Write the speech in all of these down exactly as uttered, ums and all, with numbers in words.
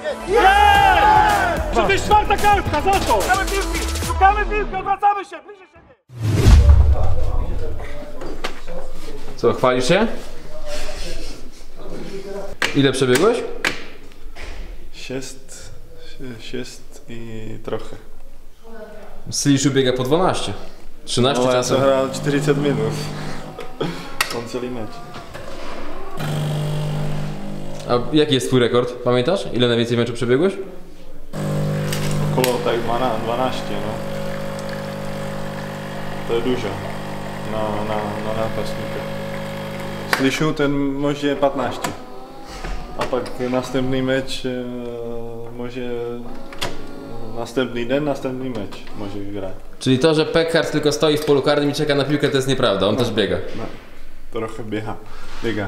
Jest! Czy to jest czwarta kartka za to? Szukamy piłki! Szukamy piłki! Odwracamy się! Bliżej siebie! Co, chwalisz się? Ile przebiegłeś? Sześć, sześć i trochę. Sliszu biega po dwanaście. trzynaście No, ja czasem. zagrałem czterdzieści minut. On cały mecz. A jaki jest twój rekord? Pamiętasz? Ile najwięcej meczów przebiegłeś? Około tak dwanaście, no. To dużo. Na, na, na napastnika. Sliszu ten może piętnaście. A tak następny mecz e, może następny dzień, następny mecz może grać. Czyli to, że Peckhardt tylko stoi w polu karnym i czeka na piłkę, to jest nieprawda, on no, też biega. No, trochę biega. biega.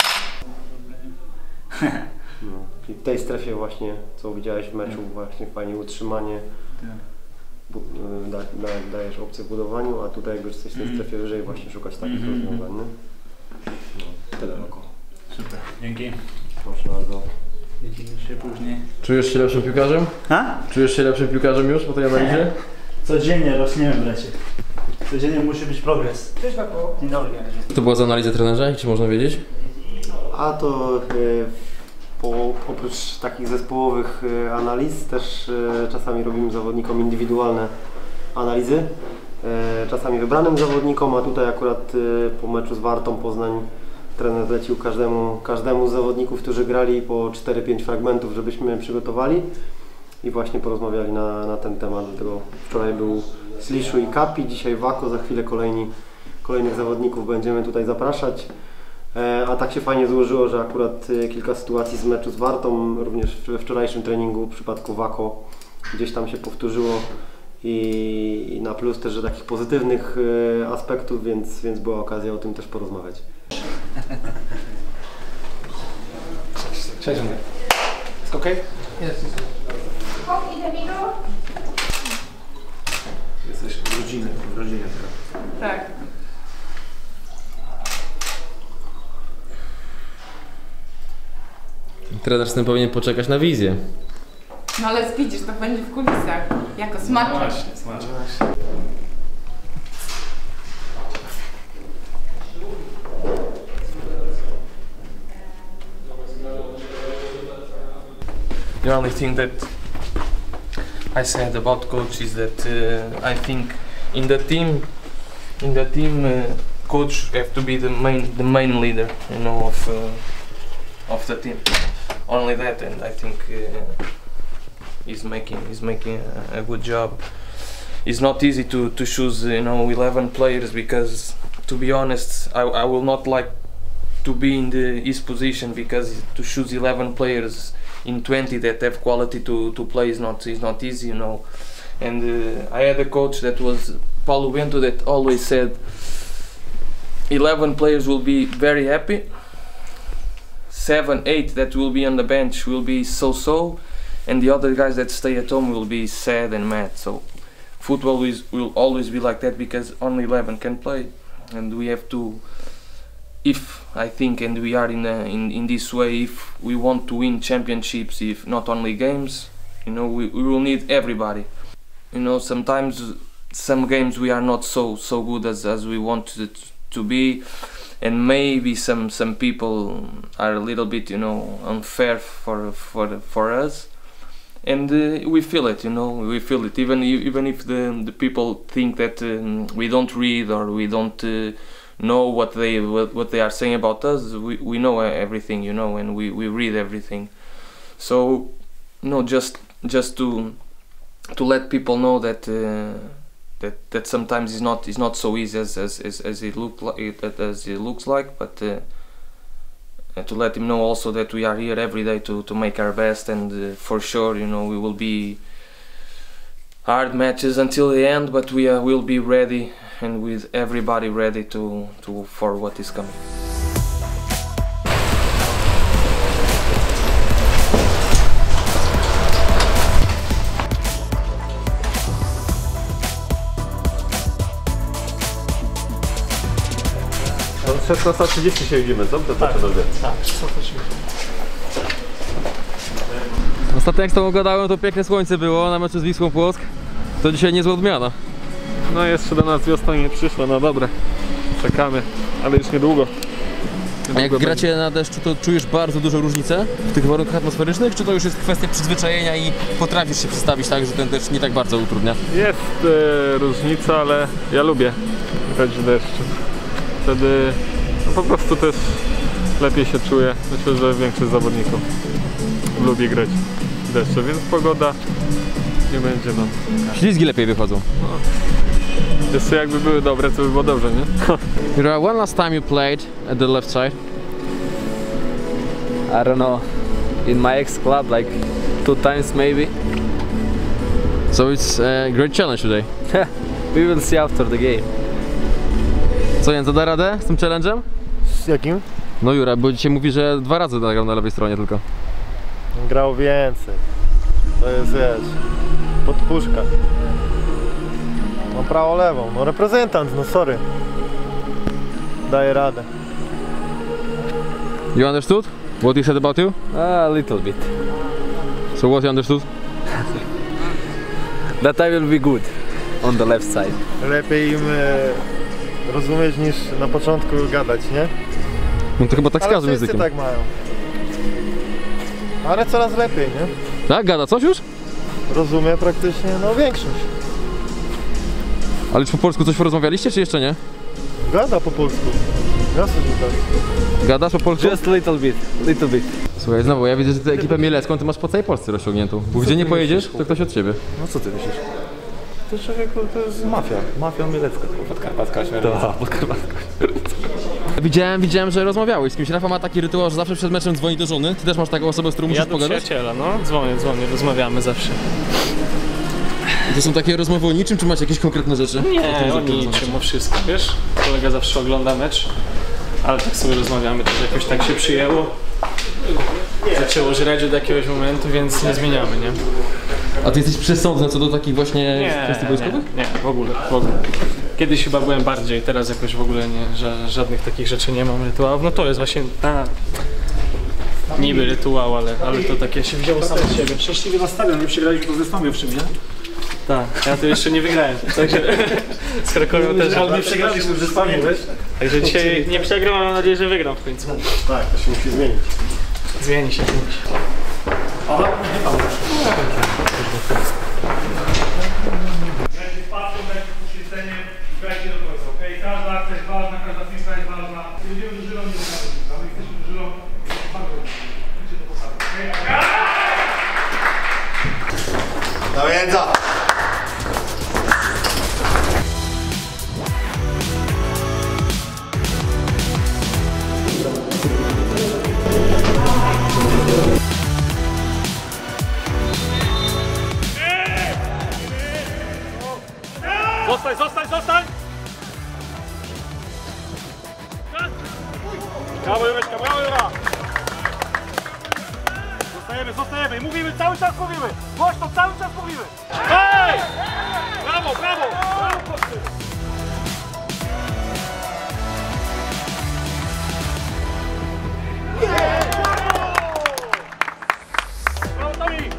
No, i w tej strefie właśnie, co widziałeś w meczu, właśnie fajnie utrzymanie, bu, da, da, dajesz opcję w budowaniu, a tutaj jakby jesteś w tej strefie wyżej, właśnie szukać takich mm-hmm. rozwiązań. No, tyle oko. Super, dzięki. Proszę bardzo. Widzimy się później. Czujesz się lepszym piłkarzem? Ha? Czujesz się lepszym piłkarzem już po tej analizie? Codziennie rośniemy, bracie. Codziennie musi być progres. Cześć, Papo. Dzień dobry. Co to była za analiza trenerza, czy można wiedzieć? A to y, po, oprócz takich zespołowych y, analiz też y, czasami robimy zawodnikom indywidualne analizy. Y, czasami wybranym zawodnikom, a tutaj akurat y, po meczu z Wartą Poznań trener zlecił każdemu, każdemu z zawodników, którzy grali po cztery pięć fragmentów, żebyśmy przygotowali i właśnie porozmawiali na, na ten temat. Dlatego wczoraj był Sliszu i Kapi, dzisiaj Wako, za chwilę kolejni, kolejnych zawodników będziemy tutaj zapraszać. A tak się fajnie złożyło, że akurat kilka sytuacji z meczu z Wartą, również we wczorajszym treningu w przypadku Wako gdzieś tam się powtórzyło i na plus też, że takich pozytywnych aspektów, więc, więc była okazja o tym też porozmawiać. Cześć, Andrzej. Jest okej? Jest. Jesteś w rodzinie, w rodzinie teraz. Tak. Trener z tym powinien poczekać na wizję. No ale widzisz, to będzie w kulisach. Jako smaczek. No właśnie, smaczek. The only thing that I said about coach is that uh, I think in the team, in the team, uh, coach have to be the main, the main leader, you know, of uh, of the team. Only that, and I think uh, he's making he's making a, a good job. It's not easy to to choose, you know, eleven players because, to be honest, I I will not like to be in the his position because to choose eleven players in twenty that have quality to, to play is not is not easy, you know. And uh, I had a coach that was Paulo Bento that always said eleven players will be very happy, seven, eight that will be on the bench will be so-so, and the other guys that stay at home will be sad and mad. So football is, will always be like that because only eleven can play, and we have to, if I think, and we are in, a, in in this way, if we want to win championships, if not only games, you know, we, we will need everybody. You know, sometimes some games we are not so so good as as we want it to be, and maybe some some people are a little bit, you know, unfair for for for us, and uh, we feel it, you know, we feel it even even if the the people think that um, we don't read or we don't. Uh, know what they what, what they are saying about us. We, we know everything, you know, and we, we read everything. So no, just just to to let people know that uh, that that sometimes it's not it's not so easy as as as, as it look like as it looks like, but uh, and to let them know also that we are here every day to to make our best, and uh, for sure, you know, we will be hard matches until the end, but we uh, will be ready and with everybody ready to, to for what is coming. szesnasta trzydzieści się widzimy, co? To tak, panowie. Tak, szesnasta trzydzieści. Ostatnio jak z tobą gadałem, to piękne słońce było na meczu z Wisłą Płock. To dzisiaj niezła odmiana. No jeszcze do nas wiosna nie przyszła, no dobra. Czekamy, ale już niedługo. A jak gracie na deszczu, to czujesz bardzo dużą różnicę w tych warunkach atmosferycznych? Czy to już jest kwestia przyzwyczajenia i potrafisz się przestawić tak, że ten deszcz nie tak bardzo utrudnia? Jest e, różnica, ale ja lubię grać w deszczu. Wtedy no, po prostu też lepiej się czuję. Myślę, że większość zawodników lubi grać w deszczu, więc pogoda nie będzie no. Ślizgi lepiej wychodzą. Jeszcze jakby były dobre, to by było dobrze, nie? Jura, when last time you played at the left side? I don't know. In my ex-club, like two times maybe. So it's a great challenge today. We will see after the game. Co, Jędza, da radę z tym challenge'em? Z jakim? No Jura, bo dzisiaj mówi, że dwa razy nagrał na lewej stronie tylko. Grał więcej. To jest, wiesz, podpuszka. No prawo, lewą. No reprezentant, no sorry. Daje radę. You understood what he said about you? A little bit. So what you understood? That I will be good on the left side. Lepiej im e, rozumieć niż na początku gadać, nie? No to chyba tak z Ale każdym wszyscy językiem. tak mają. Ale coraz lepiej, nie? Tak? Gada coś już? Rozumie praktycznie, no większość. Ale czy po polsku coś porozmawialiście, czy jeszcze nie? Gada po polsku. Jasne, że tak. Gadasz po polsku? Just little bit, little bit. Słuchaj, znowu, ja widzę, że tę ekipę mielecką ty masz po całej Polsce rozciągniętą. Bo gdzie nie pojedziesz, to ktoś od ciebie. No co ty myślisz? To człowieku, to jest mafia. Mafia mielecka. Podkarpatka śmiertelna. Tak, podkarpatka. Widziałem, widziałem, że rozmawiałeś z kimś. Rafa ma taki rytuał, że zawsze przed meczem dzwoni do żony. Ty też masz taką osobę, z którą musisz Ja do pogadać? przyjaciela, no. Dzwonię, dzwonię, rozmawiamy zawsze. I to są takie rozmowy o niczym, czy macie jakieś konkretne rzeczy? Nie, o niczym, o wszystko, wiesz? Kolega zawsze ogląda mecz, ale tak sobie rozmawiamy, też jakoś tak się przyjęło. Zaczęło żreć od jakiegoś momentu, więc nie zmieniamy, nie? A ty jesteś przesądny co do takich właśnie kwestii Nie, wojskowych? nie, w ogóle, w ogóle. Kiedyś chyba byłem bardziej, teraz jakoś w ogóle nie, ża żadnych takich rzeczy nie mam, rytuałów. No to jest właśnie ta niby rytuał, ale, ale to takie się wzięło samo z siebie. Szczęśliwie na stadion, my przegraliśmy to ze Stamiowczym, nie? Tak, ja to jeszcze nie wygrałem, także z Krakowią też, ale nie przegraliśmy ze Stamią, wiesz? Także dzisiaj nie przegram, ale mam nadzieję, że wygram w końcu. Tak, to się musi zmienić. Zmieni się, zmieni się. Grajcie z pasją, grajcie z poświęceniem, grajcie do końca, okej? Każda akcja jest ważna, każda piłka jest ważna. Nie będziemy drużyną, nie będziemy drużyną. My jesteśmy drużyną bardzo dobrze. Idźcie do posady, okej? No Jędza! Zostań, zostań, zostań! Brawo Jureczka, brawo Jura! Zostajemy, zostajemy i mówimy, cały czas mówimy! Głośno, cały czas mówimy! Hej! Brawo, brawo! Brawo, chłopcy! Brawo, Tomi!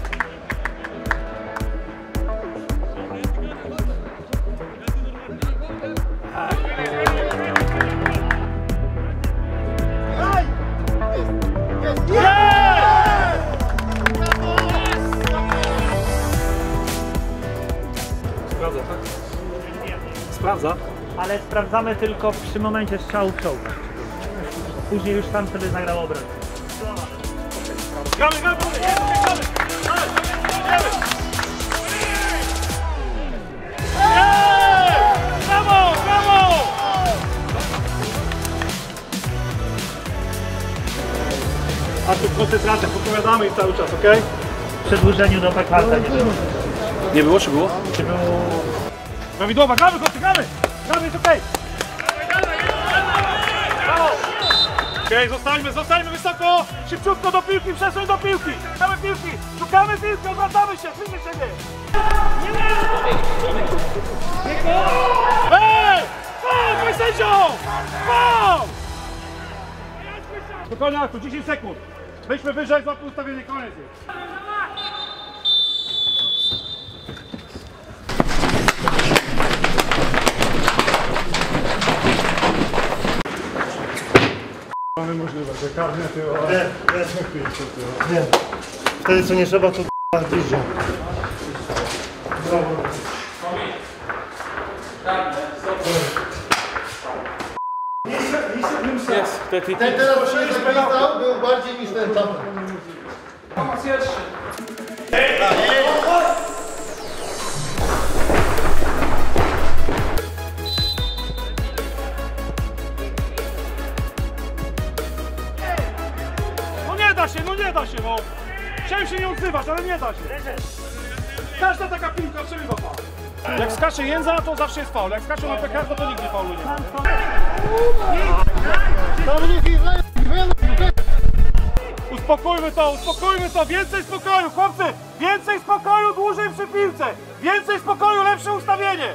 Sprawdza? Ale sprawdzamy tylko przy momencie strzału w czołg. Później już tam sobie zagrał obraz. Gramy, gramy, gramy, gramy! Brawo, brawo! A tu koncentracja, podpowiadamy ich cały czas, okej? W przedłużeniu do Pekwarta nie było. Nie było, czy było? Czy było... Prawidłowa, gramy, chłopcy, gramy! Gramy, jest okej! Okej, zostańmy, zostańmy wysoko! Szybciutko do piłki, przesuń do piłki! Szukamy piłki, szukamy piłki, odwracamy się, bliżej siebie! Ej! Faul, mój sędzio! Faul! Spokojnie, Artur, dziesięć sekund. Wejdźmy wyżej, złapmy ustawienie, koniec jest. niemożliwe, te karnety o... Nie, nie. Nie. Wtedy co nie trzeba, to bliżej. Ten teraz przyjechał był bardziej niż ten tam. No nie da się, no nie da się, no! Chciałem się nie odzywać, ale nie da się. Każda taka piłka przerywa faul. Jak skacze Jędza, to zawsze jest faul. Jak skacze na pekardo, to nigdy faulu nie ma. Uspokójmy to, uspokójmy to, więcej spokoju, chłopcy! Więcej spokoju, dłużej przy piłce! Więcej spokoju, lepsze ustawienie!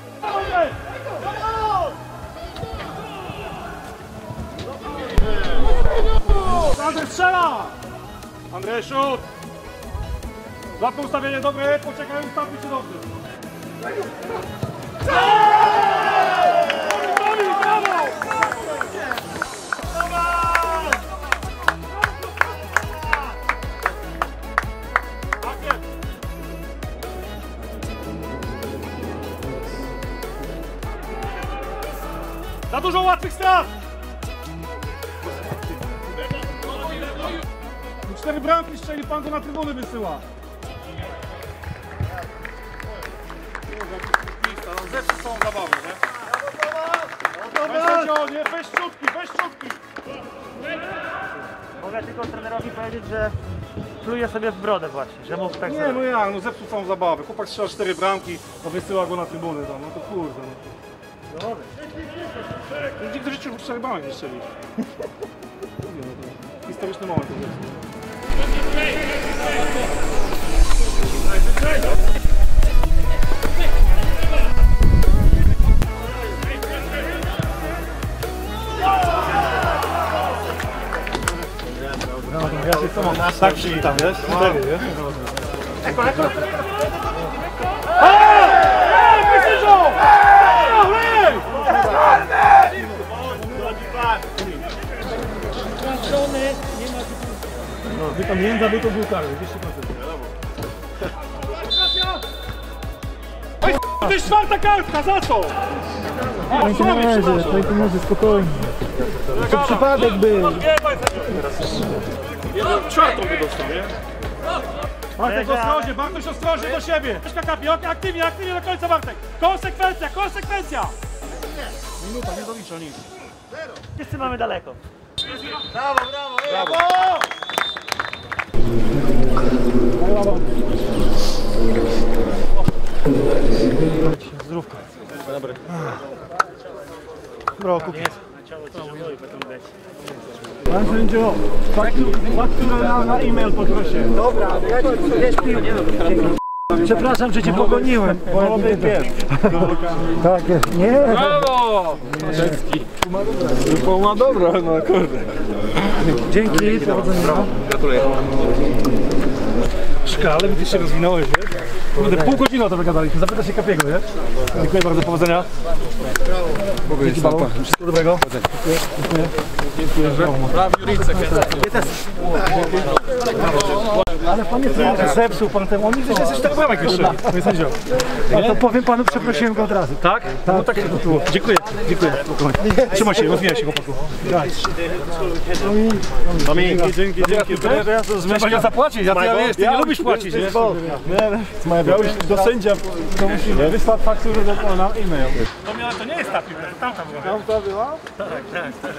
Andrzej strzela! Andrzej, szut! Złapmy ustawienie dobre, poczekaj, ustawmy się dobrze. Brawo! Za dużo łatwych strat! Cztery bramki strzeli, pan go na trybuny wysyła. Zepsuł całą zabawę, nie? Weź nie, weź czutki, weź czutki! Mogę tylko trenerowi powiedzieć, że pluje sobie w brodę właśnie, że mógł tak Nie, zrobić. no ja, no zepsuł całą zabawę. Chłopak strzela cztery bramki, to wysyła go na trybuny tam, no to kurde. No. Nigdy w życiu cztery bramki nie strzeli. Historyczny moment to jest. Tak przywitam, wiesz? Cztery, wiesz? Ej, wysyżą! Ej! No, wy tam Jędza, by to był karny, dwieście procent. To jest czwarta kartka, za co? Panie trenerze, panie trenerze, spokojnie. To przypadek był. Czwartą by dostał, nie? Bartek ostrożnie, Bartoś ostrożnie do siebie. Troszkę kapi, aktywnie, aktywnie do końca Bartek. Konsekwencja, konsekwencja! Minuta, nie doliczę nic. Wszyscy mamy daleko. Zdrówka. Dobry. Brawo, kupię. Pan sędzio, fakturę na, na e-mail poproszę. Dobra, ja przepraszam, że cię pogoniłem. Tak jest. Nie. Brawo! Ma dobra, no kurde. Dzięki, powodzenia. Gratuluję. Szka, ale ty się rozwinąłeś, wiesz? Kurde, pół godziny o to wygadaliśmy. Zapytaj się Kapiego, nie? Dziękuję bardzo, powodzenia. Dzięki bardzo. Wszystkiego dobrego. Dziękuję. Dziękuję. Ale panie trenerze, zepsuł pan temu. On nigdy się z tego bramek jeszcze. Panie sędzio. A to powiem panu, przeprosiłem go od razu. Tak? Tak. No tak to było. Dziękuję. Dziękuję. Trzymaj się, rozwijaj się, chłopaku. Dzięki, dzięki, dzięki. Trzeba go zapłacić, ja ty, ty nie lubisz płacić, nie? Miałeś do sędzia, to musi wysłać fakturę na e-mail. To, miała, to nie jest ta piłka, to tamta była. Tamta była? Tak, tak, tak.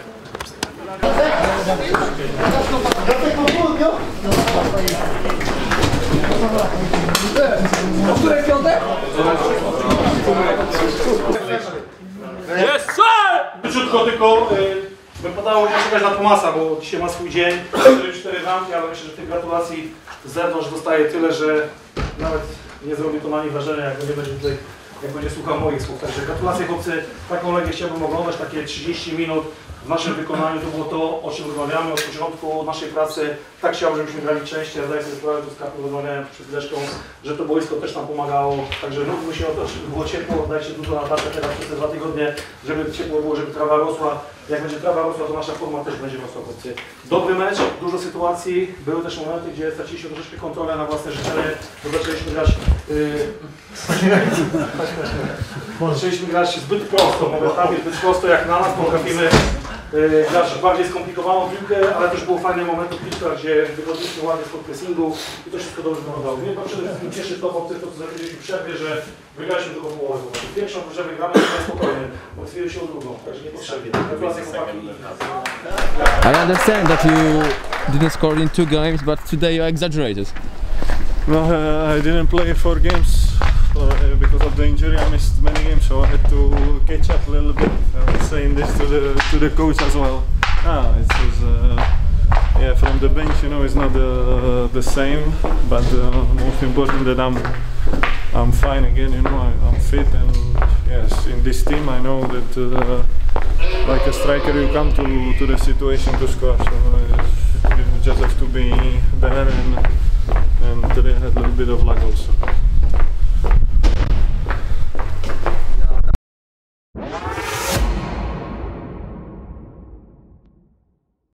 O której piątek? Jest sir! Króciutko tylko y, wypadało mi czekać na Tomasa, bo dzisiaj ma swój dzień. cztery bramki, ale myślę, że tych gratulacji z zewnątrz dostaje tyle, że nawet nie zrobi to na nim wrażenia, jak nie będzie tutaj, jak będzie słuchał moich słów. Także gratulacje chłopcy, taką Legię chciałbym oglądać, takie trzydzieści minut. W naszym wykonaniu to było to, o czym rozmawiamy od początku naszej pracy. Tak chciałbym, żebyśmy grali częściej, zdaję sobie sprawę, tu z Kapą rozmawiałem przed chwileczką, że to boisko też nam pomagało. Także nudźmy się o to, żeby było ciepło, dajcie dużo na tarczę teraz przez te dwa tygodnie, żeby ciepło było, żeby trawa rosła. Jak będzie trawa rosła, to nasza forma też będzie rosła. Dobry mecz, dużo sytuacji. Były też momenty, gdzie straciliśmy troszeczkę kontrolę na własne życzenie, bo zaczęliśmy grać, yy, zaczęliśmy grać zbyt prosto, momentami zbyt prosto jak na nas, potrafimy yy, grać bardziej skomplikowaną piłkę, ale też było fajne momenty w piłkach, gdzie wychodziliśmy ładnie spod pressingu i to wszystko dobrze wyglądało. Mnie to przede wszystkim cieszy to, po tym, co zrobiliśmy w przerwie, że wygraliśmy tylko połowę. Pierwszą że wygramy to spokojnie, bo chwilę się o drugą, także niepotrzebnie. Gratulacje chłopaki. I understand that you didn't score in two games, but today you exaggerated. No, uh, I didn't play four games uh, because of the injury. I missed many games, so I had to catch up a little bit. I was saying this to the to the coach as well. Ah, it was uh, yeah, from the bench, you know, it's not uh, the same, but uh, most important that I'm I'm fine again. You know, I, I'm fit, and yes, in this team I know that uh, like a striker, you come to to the situation to score. So uh, you just have to be there and. And today I had a little bit of luck also.